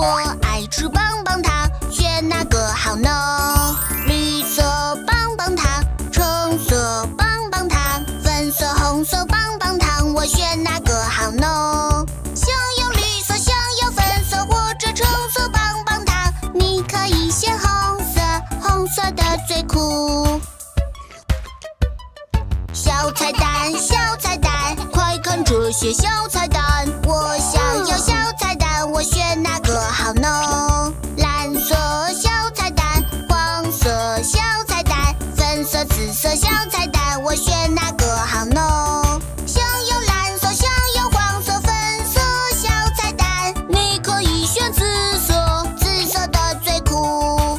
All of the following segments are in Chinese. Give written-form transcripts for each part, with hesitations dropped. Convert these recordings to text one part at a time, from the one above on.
我爱吃棒棒糖，选哪个好呢？绿色棒棒糖，橙色棒棒糖，粉色、红色棒棒糖，我选哪个好呢？想要绿色，想要粉色或者橙色棒棒糖，你可以选红色，红色的最酷。小彩蛋，小彩蛋，快看这些小彩蛋！我想要小彩蛋，我选哪个好呢？蓝色小彩蛋，黄色小彩蛋，粉色、紫色小彩蛋，我选哪个好呢？想要蓝色，想要黄色、粉色小彩蛋，你可以选紫色，紫色的最酷。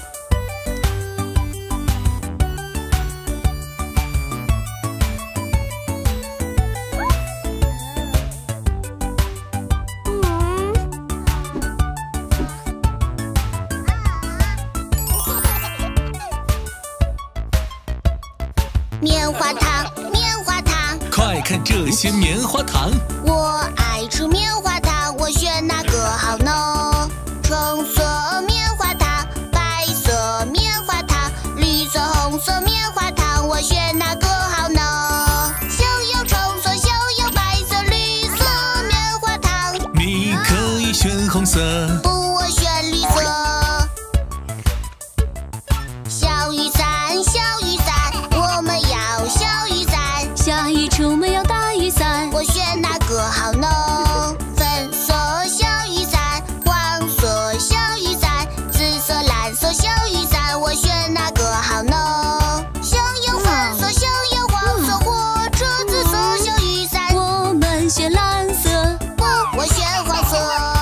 棉花糖，棉花糖， 快看这些棉花糖！ 我爱吃棉花糖，我选哪个好呢？橙色棉花糖，白色棉花糖，绿色、红色棉花糖，我选哪个好呢？想要橙色，想要白色、绿色棉花糖， 你可以选红色。 不，我选绿色。小雨伞，小雨伞，我们要小雨伞。下雨出门要打雨伞，我选哪个好呢？粉色小雨伞，黄色小雨伞，紫色、蓝色小雨伞，我选哪个好呢？想要粉色，想要黄色或者紫色小雨伞，我们选蓝色。不，我选黄色。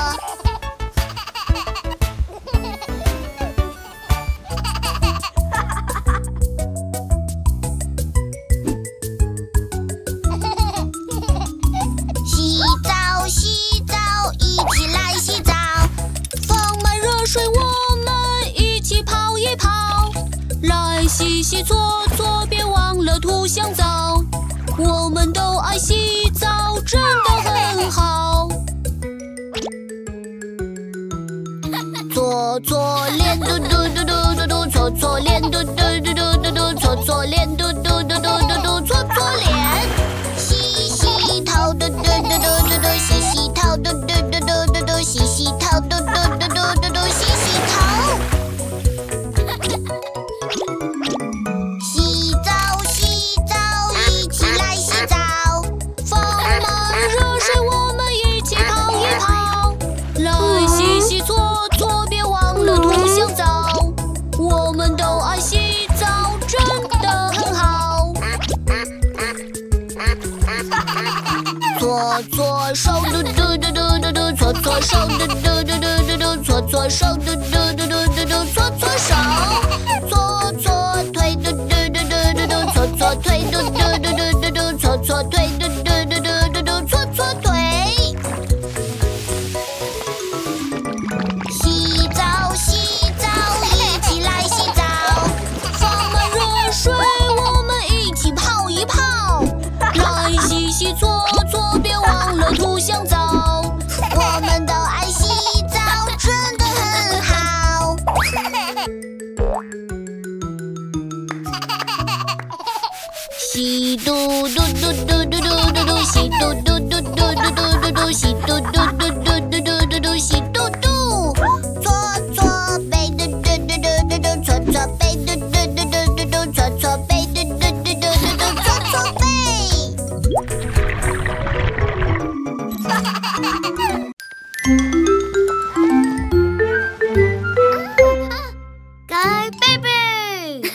洗澡，洗澡，一起来洗澡。放满热水，我们一起泡一泡。来洗洗搓搓，别忘了涂香皂。我们都爱洗澡，真的很好。搓搓脸，嘟嘟嘟嘟嘟嘟，搓搓脸，嘟嘟嘟嘟嘟嘟，搓搓脸，嘟嘟嘟嘟嘟嘟，搓搓脸。洗洗头，嘟嘟嘟嘟嘟嘟，洗洗头，嘟嘟嘟嘟嘟嘟，洗洗头，嘟嘟嘟嘟嘟嘟，洗洗头。洗澡，洗澡，一起来洗澡。放满热水，我们一起泡一泡。来洗洗搓搓，别忘了涂香皂。我们都爱洗澡，真的很好。搓搓手，嘟嘟嘟嘟嘟嘟，搓搓手，嘟嘟嘟嘟嘟嘟，搓搓手，嘟嘟嘟嘟嘟嘟，搓搓手。搓搓腿，嘟嘟嘟嘟嘟嘟，搓搓腿，嘟嘟嘟嘟嘟嘟，搓搓腿，嘟嘟嘟嘟嘟嘟，搓搓腿。洗澡，洗澡，一起来洗澡。放满热水，我们一起泡一泡。来洗洗搓搓，别忘了涂香皂。我们都爱洗澡，真的很好。洗嘟嘟嘟嘟嘟嘟嘟嘟，洗嘟嘟嘟嘟嘟嘟嘟嘟，洗嘟嘟嘟嘟嘟嘟嘟嘟，洗嘟嘟。搓搓背，嘟嘟嘟嘟嘟嘟，搓搓背，嘟嘟嘟嘟嘟嘟，搓搓背，嘟嘟嘟嘟嘟嘟，搓搓背。盖贝贝。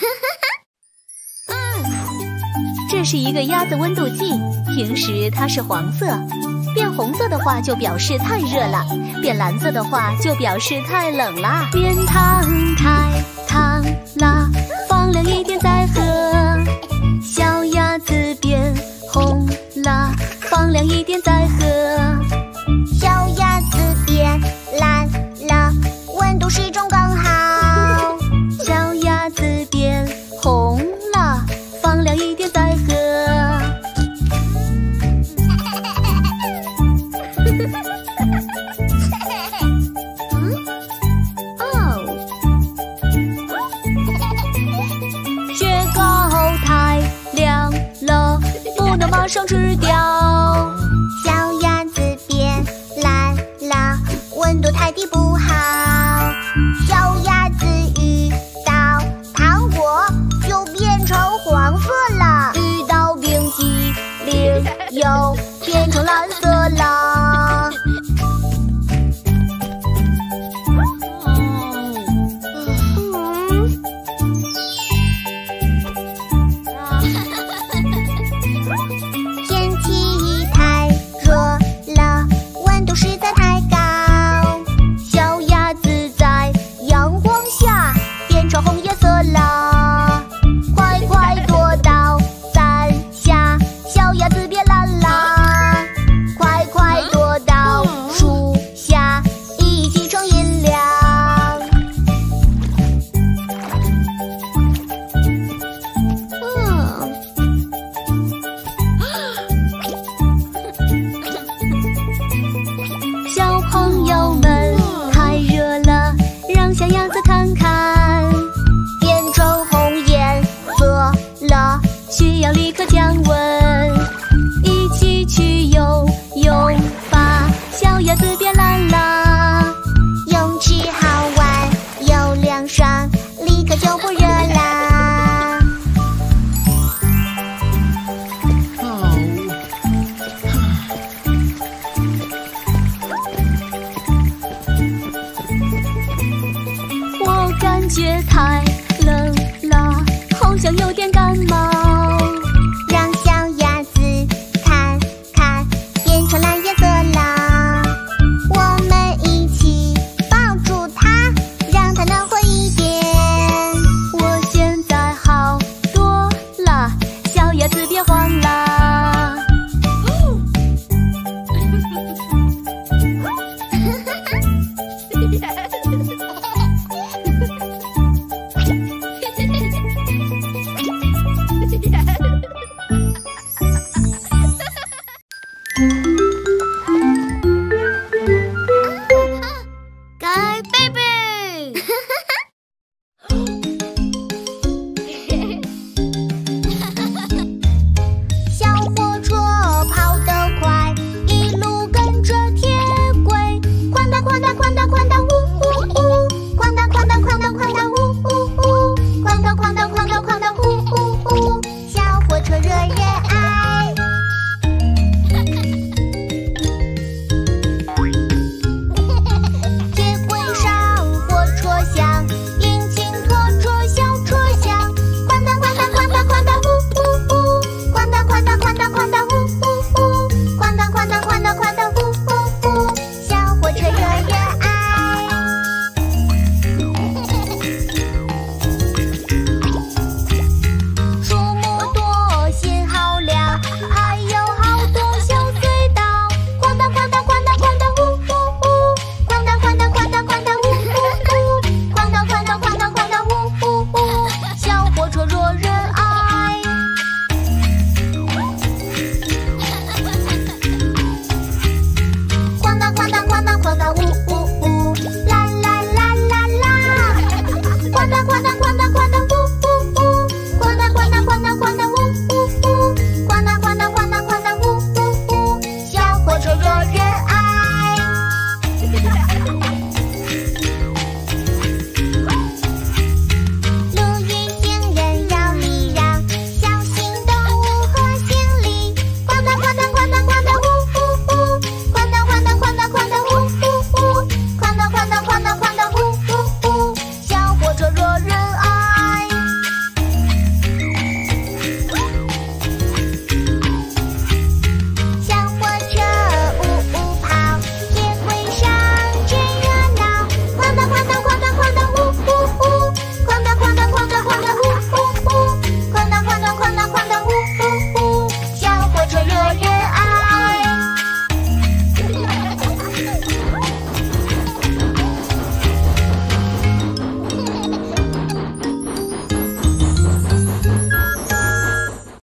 这是一个鸭子温度计，平时它是黄色，变红色的话就表示太热了，变蓝色的话就表示太冷啦。变烫太烫啦，放凉一点再喝。小鸭子变红啦，放凉一点再喝。 小鸭子变蓝了，温度适中刚好。 小鸭子变红了，放凉一点再喝。 上吃掉。 小鸭子变蓝了，温度太低不好。小鸭子遇到糖果就变成黄色了， 遇到冰激凌又变成蓝色了。天气太热了，温度实在太高。 小鸭子在阳光下变成红颜色了， 快快躲到伞下，小鸭子变蓝啦！快快躲到树下，一起成阴凉。 小朋友们太热了，让小鸭子看看， 变成红颜色了， 需要立刻降温，一起去游泳吧，小鸭子变蓝啦。 泳池好玩又凉爽，立刻就不热啦。 我感觉太冷了，好像有点感冒。